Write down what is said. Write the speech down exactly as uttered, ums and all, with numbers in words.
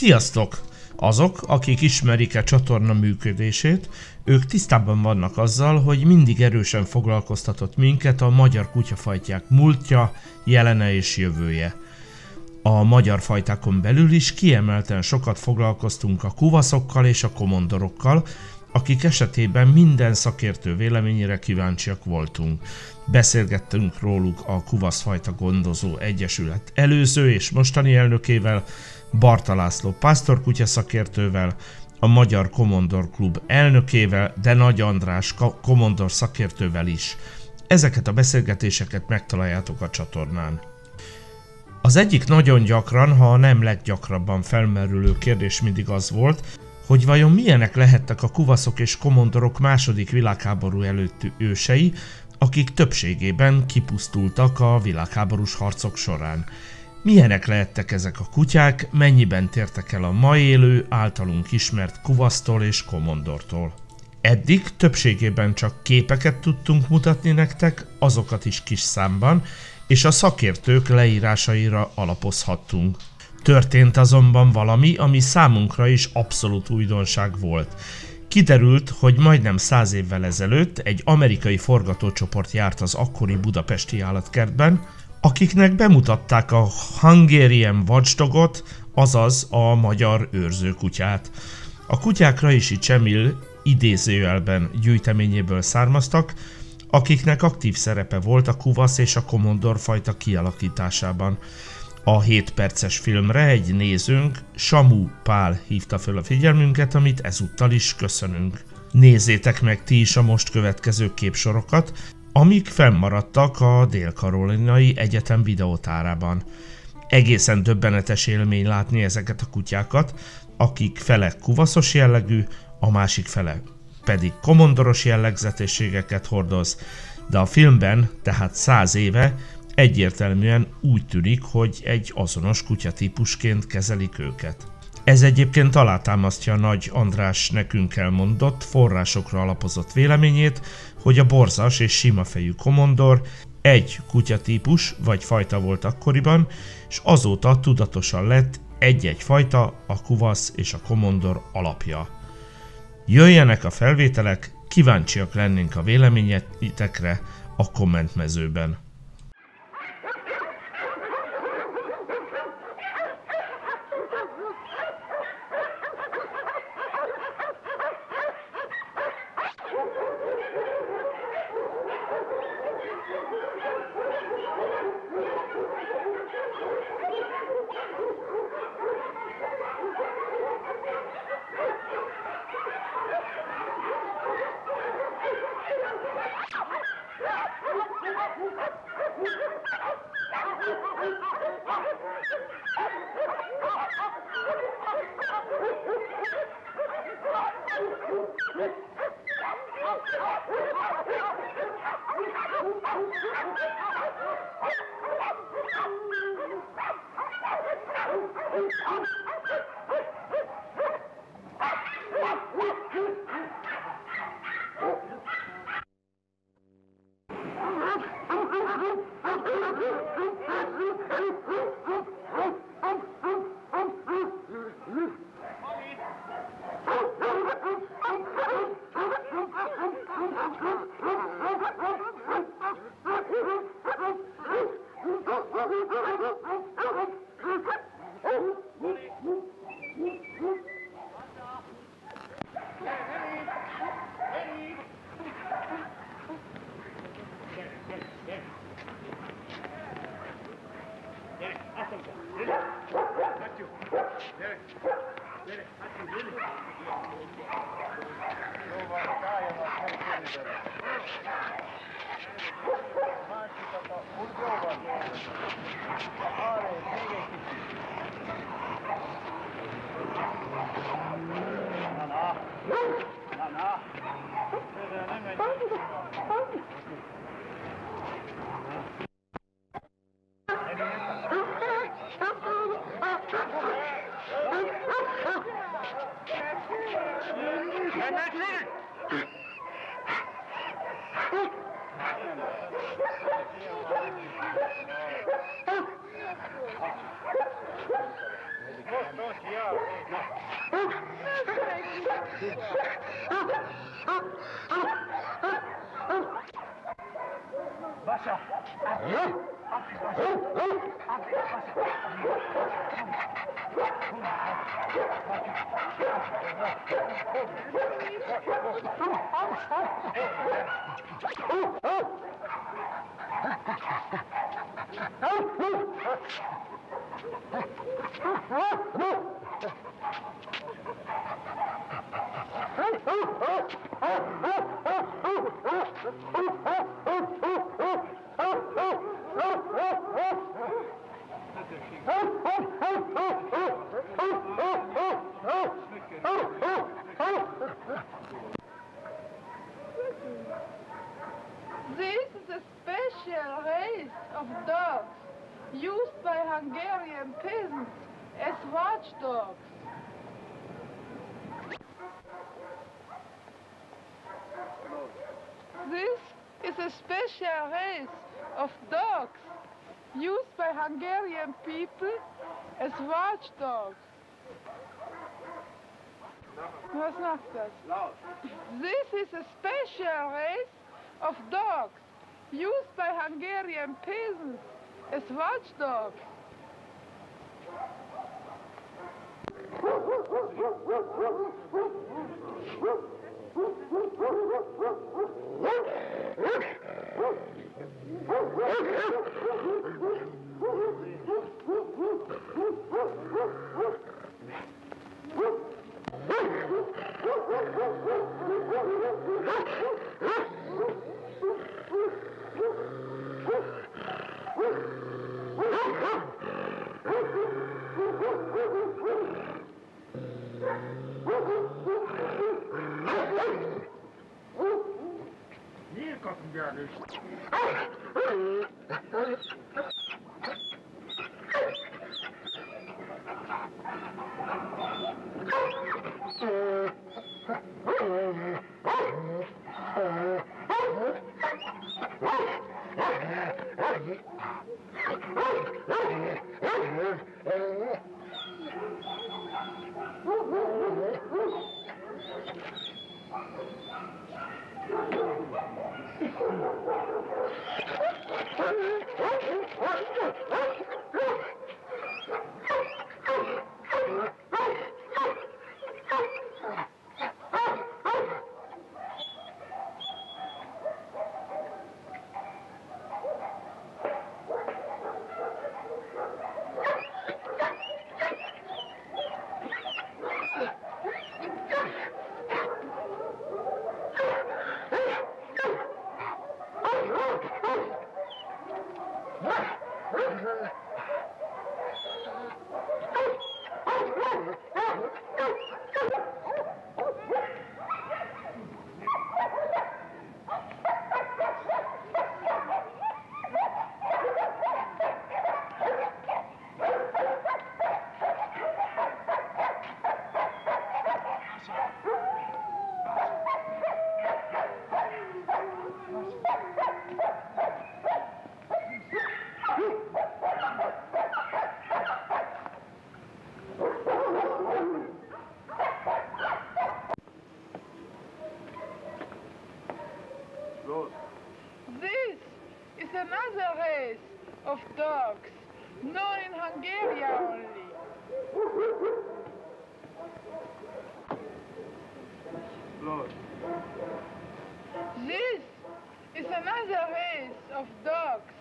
Sziasztok! Azok, akik ismerik a csatorna működését, ők tisztában vannak azzal, hogy mindig erősen foglalkoztatott minket a magyar kutyafajták múltja, jelene és jövője. A magyar fajtákon belül is kiemelten sokat foglalkoztunk a kuvaszokkal és a komondorokkal, akik esetében minden szakértő véleményére kíváncsiak voltunk. Beszélgettünk róluk a Kuvaszfajta Gondozó Egyesület előző és mostani elnökével, Barta László pásztorkutya szakértővel, a Magyar Komondor Klub elnökével, de Nagy András komondor szakértővel is. Ezeket a beszélgetéseket megtaláljátok a csatornán. Az egyik nagyon gyakran, ha nem leggyakrabban felmerülő kérdés mindig az volt, hogy vajon milyenek lehettek a kuvaszok és komondorok második világháború előtti ősei, akik többségében kipusztultak a világháborús harcok során. Milyenek lehettek ezek a kutyák, mennyiben tértek el a ma élő, általunk ismert kuvasztól és komondortól. Eddig többségében csak képeket tudtunk mutatni nektek, azokat is kis számban, és a szakértők leírásaira alapozhattunk. Történt azonban valami, ami számunkra is abszolút újdonság volt. Kiderült, hogy majdnem száz évvel ezelőtt egy amerikai forgatócsoport járt az akkori budapesti állatkertben, akiknek bemutatták a Hungarian Watchdogot, azaz a magyar őrzőkutyát. A kutyák Rajsi Csemil idézőjelben gyűjteményéből származtak, akiknek aktív szerepe volt a kuvasz és a komondor fajta kialakításában. A hét perces filmre egy nézőnk, Samu Pál hívta föl a figyelmünket, amit ezúttal is köszönünk. Nézzétek meg ti is a most következő képsorokat, amik fennmaradtak a Dél-Karolinai Egyetem videótárában. Egészen döbbenetes élmény látni ezeket a kutyákat, akik fele kuvaszos jellegű, a másik fele pedig komondoros jellegzetességeket hordoz, de a filmben, tehát száz éve, egyértelműen úgy tűnik, hogy egy azonos kutyatípusként kezelik őket. Ez egyébként alátámasztja Nagy András nekünk elmondott, forrásokra alapozott véleményét, hogy a borzas és sima fejű komondor egy kutyatípus vagy fajta volt akkoriban, és azóta tudatosan lett egy-egy fajta, a kuvasz és a komondor alapja. Jöjjenek a felvételek, kíváncsiak lennénk a véleményetekre a kommentmezőben. Most, most, ja. Basha! This is a special race of dogs used by Hungarian peasants as watchdogs. This is a special race of dogs used by Hungarian people as watchdogs. Was macht das? This is a special race of dogs used by Hungarian peasants as watchdogs. Miért kapunk előst? This is another race of dogs, known in Hungary only. Lord. This is another race of dogs